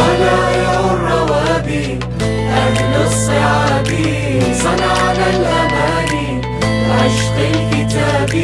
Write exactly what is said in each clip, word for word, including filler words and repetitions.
طلائع الروابي أهل الصعاب صنعنا الأماني عشق الكتاب.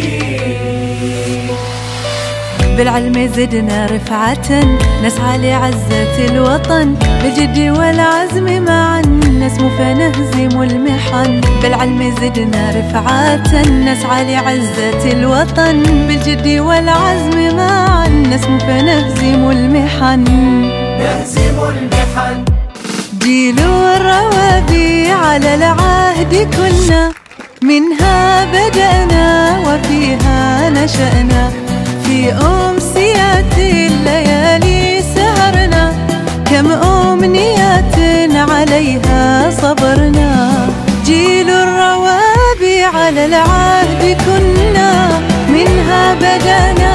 بالعلم زدنا رفعة نسعى لعزة الوطن، بالجد والعزم معا نسمو فنهزم المحن. بالعلم زدنا رفعة نسعى لعزة الوطن، بالجد والعزم معا نسمو فنهزم المحن. نهزم المحن. جيل الروابي على العهد كنا، منها بدأنا وفيها نشأنا. في أمسيات الليالي سهرنا، كم أمنيات عليها صبرنا. جيل الروابي على العهد كنا، منها بدأنا